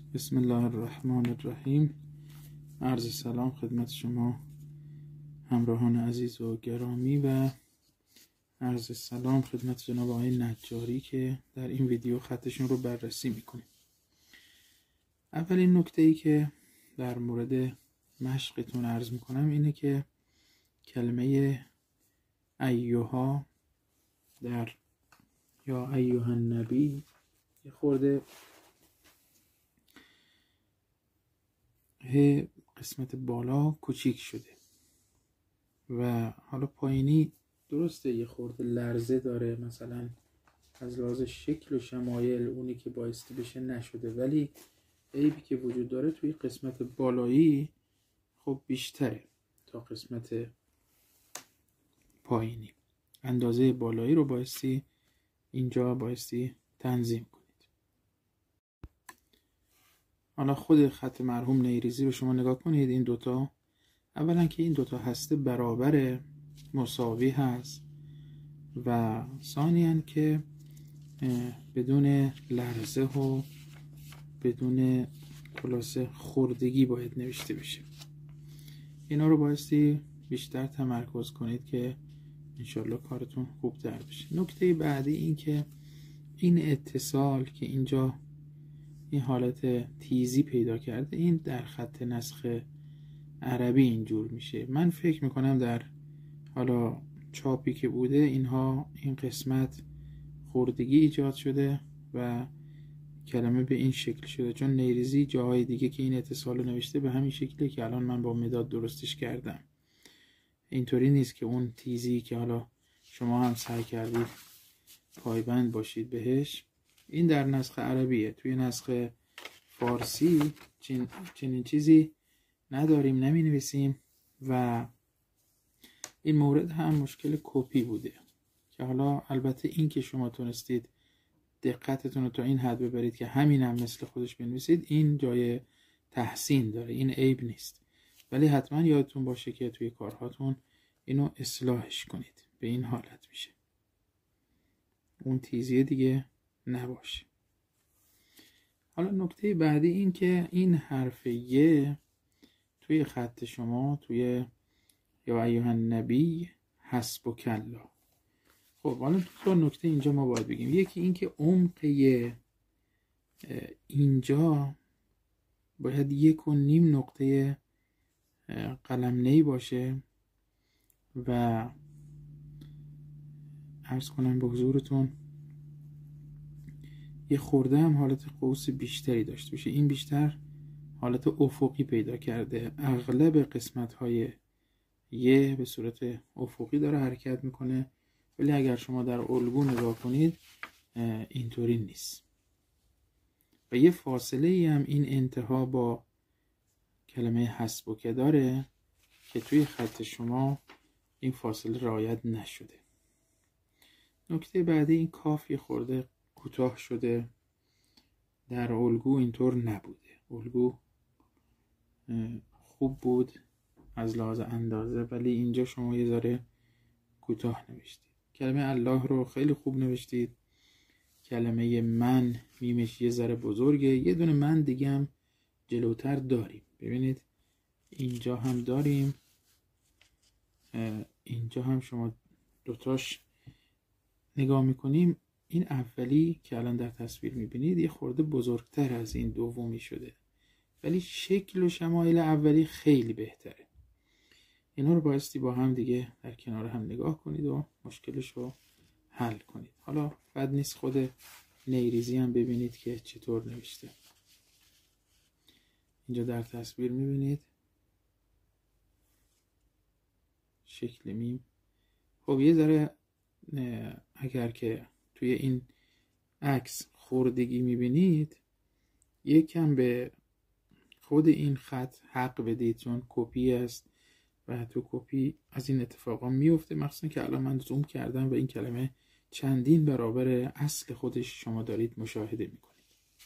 بسم الله الرحمن الرحیم. عرض سلام خدمت شما همراهان عزیز و گرامی و عرض سلام خدمت جناب آقای نجاری که در این ویدیو خطشون رو بررسی میکنیم. اولین نکته‌ای که در مورد مشقتون عرض میکنم اینه که کلمه ایها در یا ایها النبی یه خورده قسمت بالا کوچیک شده و حالا پایینی درسته یه خورده لرزه داره، مثلا از لحاظ شکل و شمایل اونی که بایستی بشه نشده، ولی عیبی که وجود داره توی قسمت بالایی خب بیشتره تا قسمت پایینی. اندازه بالایی رو بایستی اینجا تنظیم کنید. حالا خود خط مرحوم نیریزی رو شما نگاه کنید. این دوتا، اولا که این دوتا هسته برابر مساوی هست و ثانیاً که بدون لرزه و بدون خلاصه خوردگی باید نوشته بشه. اینا رو بایستی بیشتر تمرکز کنید که انشالله کارتون خوب تر بشه. نکته بعدی این که این اتصال که اینجا این حالت تیزی پیدا کرده، این در خط نسخ عربی اینجور میشه. من فکر میکنم در حالا چاپی که بوده اینها این قسمت خوردگی ایجاد شده و کلمه به این شکل شده، چون نیریزی جاهای دیگه که این اتصال رو نوشته به همین شکله که الان من با مداد درستش کردم. اینطوری نیست که اون تیزی که حالا شما هم سعی کردید پایبند باشید بهش. این در نسخ عربیه. توی نسخ فارسی چنین چیزی نداریم، نمی نویسیم و این مورد هم مشکل کپی بوده که حالا البته این که شما تونستید دقتتون رو تا این حد ببرید که همین هم مثل خودش بنویسید، این جای تحسین داره، این عیب نیست، ولی حتما یادتون باشه که توی کارهاتون اینو اصلاحش کنید. به این حالت میشه، اون تیزیه دیگه نباشه. حالا نکته بعدی این که این حرف ی توی خط شما توی یا ایها النبی حسبک الله. خب حالا دو نکته اینجا ما باید بگیم. یکی این که عمق ی اینجا باید 1.5 نقطه قلمنه‌ای باشه و عرض کنم به حضورتون یه خورده هم حالت قوس بیشتری داشته باشه. این بیشتر حالت افقی پیدا کرده. اغلب قسمت های یه به صورت افقی داره حرکت میکنه، ولی اگر شما در الگو نگاه کنید اینطوری نیست. و یه فاصله ای هم این انتها با کلمه حسبک داره که توی خط شما این فاصله رعایت نشده. نکته بعدی این کاف یه خورده کوتاه شده. در الگو اینطور نبوده. الگو خوب بود از لحاظ اندازه، ولی اینجا شما یه ذره کوتاه نوشتید. کلمه الله رو خیلی خوب نوشتید. کلمه من میمش یه ذره بزرگه. یه دونه من دیگه هم جلوتر داریم. ببینید اینجا هم داریم، اینجا هم شما دوتاش نگاه میکنیم. این اولی که الان در تصویر میبینید یه خورده بزرگتر از این دومی شده، ولی شکل و شمایل اولی خیلی بهتره. اینا رو بایستی با هم دیگه در کنار هم نگاه کنید و مشکلش رو حل کنید. حالا بد نیست خود نیریزی هم ببینید که چطور نوشته. اینجا در تصویر میبینید شکل میم. خب یه ذره اگر که توی این عکس خوردگی میبینید، یکم به خود این خط حق بدید، چون کپی است و تو کپی از این اتفاقا میفته، مخصوصا که الان من زوم کردم و این کلمه چندین برابر اصل خودش شما دارید مشاهده میکنید.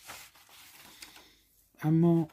اما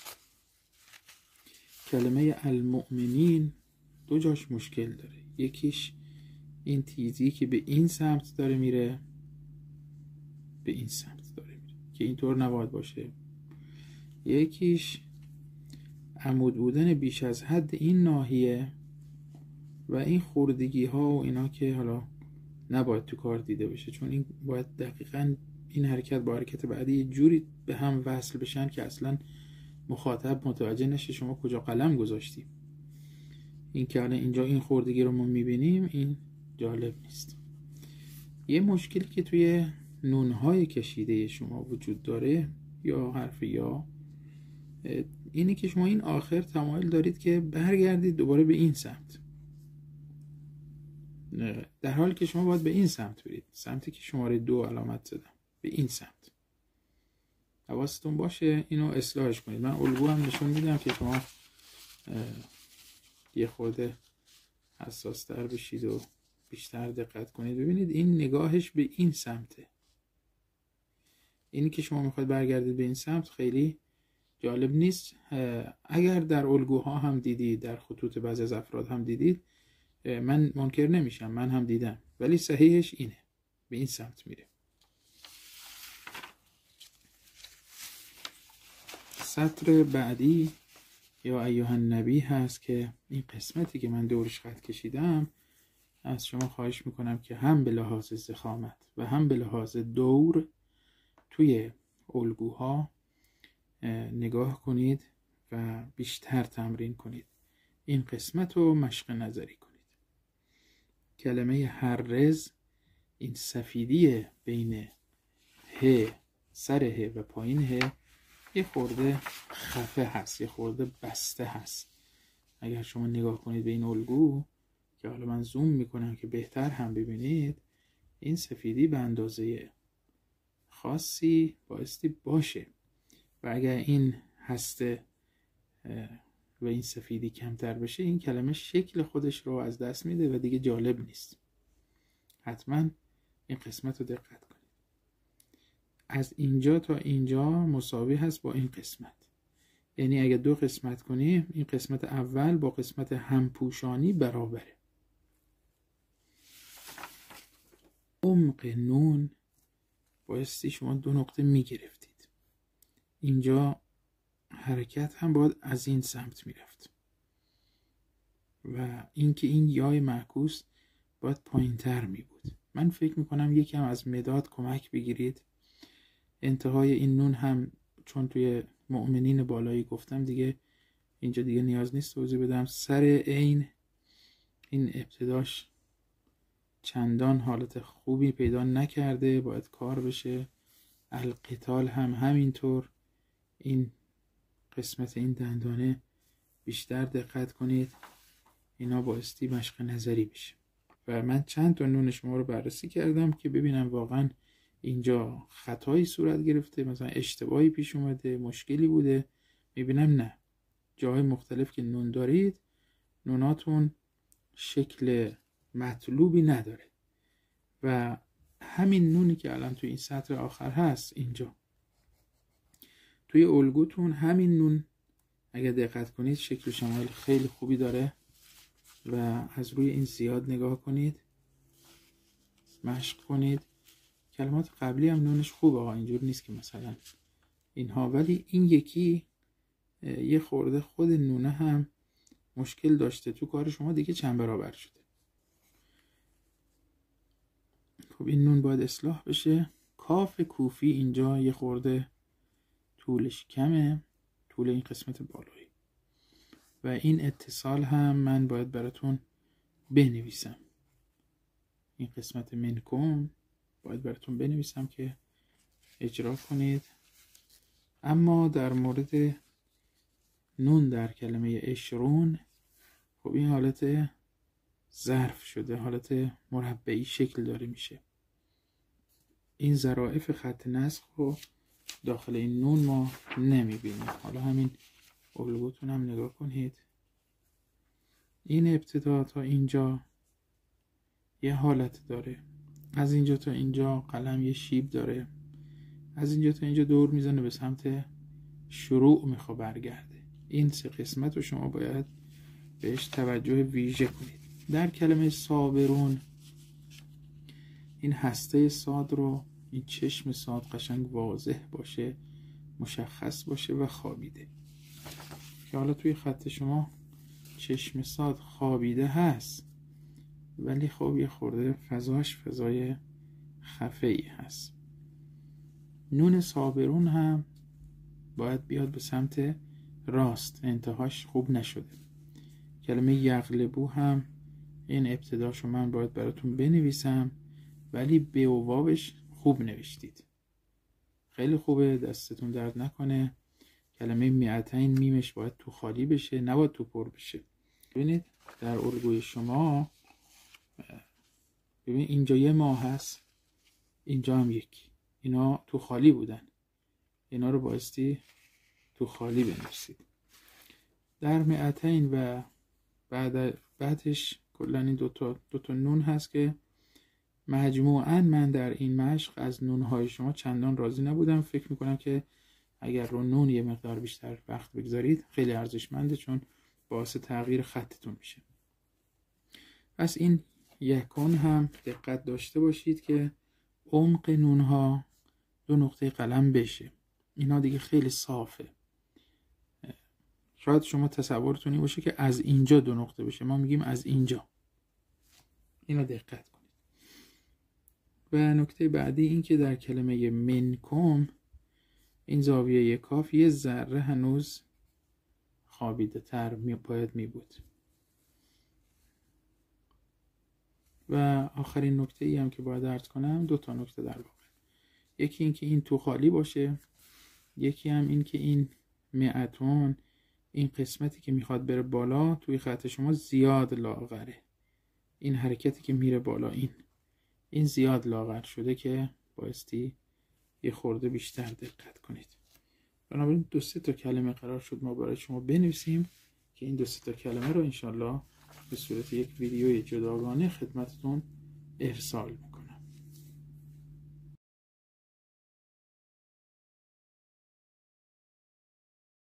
کلمه المؤمنین دو جاش مشکل داره. یکیش این تیزی که به این سمت داره میره، به این سمت داره میره که اینطور نباید باشه. یکیش عمود بودن بیش از حد این ناحیه و این خوردگی ها و اینا که حالا نباید تو کار دیده بشه، چون این باید دقیقاً این حرکت با حرکت بعدی یه جوری به هم وصل بشن که اصلا مخاطب متوجه نشه شما کجا قلم گذاشتی. این که حالا اینجا این خوردگی رو ما میبینیم این جالب نیست. یه مشکلی که توی نونهای کشیده شما وجود داره یا حرف یا اینه که شما این آخر تمایل دارید که برگردید دوباره به این سمت، در حالی که شما باید به این سمت برید، سمتی که شماره 2 علامت زدم، به این سمت. حواستون باشه اینو اصلاحش کنید. من الگو هم نشون میدم که شما یه خورده حساس تر بشید و بیشتر دقت کنید. ببینید این نگاهش به این سمته، اینی که شما میخواید برگردید به این سمت خیلی جالب نیست. اگر در الگوها هم دیدید، در خطوط بعضی از افراد هم دیدید، من منکر نمیشم، من هم دیدم، ولی صحیحش اینه، به این سمت میره. سطر بعدی یا ایها النبی هست که این قسمتی که من دورش خط کشیدم از شما خواهش میکنم که هم به لحاظ ضخامت و هم به لحاظ دور توی الگوها نگاه کنید و بیشتر تمرین کنید. این قسمت رو مشق نظری کنید. کلمه هرز، این سفیدی بین ه، سر ه و پایین ه یه خورده خفه هست، یه خورده بسته هست. اگر شما نگاه کنید به این الگو که حالا من زوم میکنم که بهتر هم ببینید، این سفیدی به اندازه خاصی بایستی باشه و اگر این هسته و این سفیدی کمتر بشه این کلمه شکل خودش رو از دست میده و دیگه جالب نیست. حتما این قسمت رو دقت کنید. از اینجا تا اینجا مساوی هست با این قسمت، یعنی اگه 2 قسمت کنیم این قسمت اول با قسمت همپوشانی برابره. عمق نون بایستی شما 2 نقطه میگرفتید. اینجا حرکت هم باید از این سمت میرفت و اینکه این یای معکوس باید پایین تر می بود. من فکر میکنم یکم از مداد کمک بگیرید. انتهای این نون هم چون توی مؤمنین بالایی گفتم دیگه اینجا دیگه نیاز نیست توضیح بدم. سر عین این ابتداش چندان حالت خوبی پیدا نکرده، باید کار بشه. القتال هم همینطور. این قسمت این دندانه بیشتر دقت کنید، اینا بایستی مشق نظری بشه. و من چند تا نون شما رو بررسی کردم که ببینم واقعا اینجا خطایی صورت گرفته، مثلا اشتباهی پیش اومده، مشکلی بوده. میبینم نه، جاهای مختلف که نون دارید نوناتون شکل مطلوبی نداره و همین نونی که الان توی این سطر آخر هست اینجا توی الگوتون همین نون اگر دقت کنید شکل شمایل خیلی خوبی داره و از روی این زیاد نگاه کنید، مشق کنید. کلمات قبلی هم نونش خوبه، اینجور نیست که مثلا اینها، ولی این یکی یه خورده خود نونه هم مشکل داشته، تو کار شما دیگه چند برابر شده. خب این نون باید اصلاح بشه. کاف کوفی اینجا یه خورده طولش کمه، طول این قسمت بالایی، و این اتصال هم من باید براتون بنویسم. این قسمت منکم باید براتون بنویسم که اجرا کنید. اما در مورد نون در کلمه اشرون، خب این حالت ظرف شده، حالت مربعی شکل داره میشه. این ظرافت خط نسخ رو داخل این نون ما نمیبینیم. حالا همین الگوتون هم نگاه کنید. این ابتدا تا اینجا یه حالت داره، از اینجا تا اینجا قلم یه شیب داره، از اینجا تا اینجا دور میزنه به سمت شروع میخواد برگرده. این 3 قسمت رو شما باید بهش توجه ویژه کنید. در کلمه صابرون این هسته صاد رو، این چشم صاد قشنگ واضح باشه مشخص باشه و خوابیده، که حالا توی خط شما چشم ساد خوابیده هست ولی خب یه خورده فضاش فضای خفه‌ای هست. نون صابرون هم باید بیاد به سمت راست، انتهاش خوب نشده. کلمه یغلبو هم این ابتداشو من باید براتون بنویسم ولی به و واوش خوب نوشتید، خیلی خوبه، دستتون درد نکنه. کلمه میعتین میمش باید تو خالی بشه، نباید تو پر بشه. ببینید در الگوی شما، ببین اینجا یه ماه هست، اینجا هم یکی، اینا تو خالی بودن، اینا رو بایستی تو خالی بنویسید. در میعتین و بعدش کلا این دوتا نون هست که مجموعاً من در این مشق از نونهای شما چندان راضی نبودم. فکر میکنم که اگر رو نون یه مقدار بیشتر وقت بگذارید خیلی ارزشمنده، چون باعث تغییر خطتون میشه. پس این یکون هم دقت داشته باشید که عمق نونها 2 نقطه قلم بشه. اینا دیگه خیلی صافه. شاید شما تصورتون این باشه که از اینجا 2 نقطه بشه، ما میگیم از اینجا. اینا دقت کنید. و نکته بعدی این که در کلمه منکم این زاویه کاف یه ذره هنوز خوابیده تر باید می بود. و آخرین نکته ای هم که باید عرض کنم، 2 نکته در واقع. یکی این که این تو خالی باشه، یکی هم این که این معتون، این قسمتی که میخواد بره بالا توی خط شما زیاد لاغره. این حرکتی که میره بالا این زیاد لاغر شده که بایستی یه خورده بیشتر دقت کنید. بنابراین 2-3 تا کلمه قرار شد ما برای شما بنویسیم که این 2-3 تا کلمه رو انشالله به صورت یک ویدیوی جداگانه خدمتتون ارسال